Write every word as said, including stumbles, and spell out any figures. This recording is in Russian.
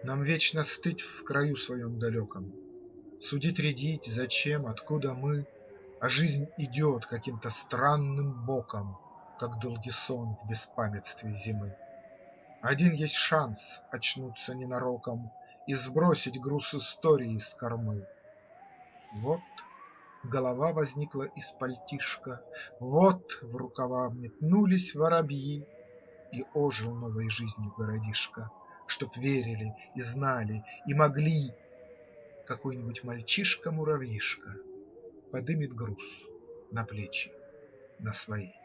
Нам вечно стыть в краю своем далеком, Судить, рядить, зачем, откуда мы, А жизнь идет каким-то странным боком, Как долгий сон в беспамятстве зимы. Один есть шанс очнуться ненароком И сбросить груз истории с кормы. Вот голова возникла из пальтишка, Вот в рукава метнулись воробьи, И ожил новой жизнью городишко, Чтоб верили и знали и могли. Какой-нибудь мальчишка-муравьишка Подымет груз на плечи на свои.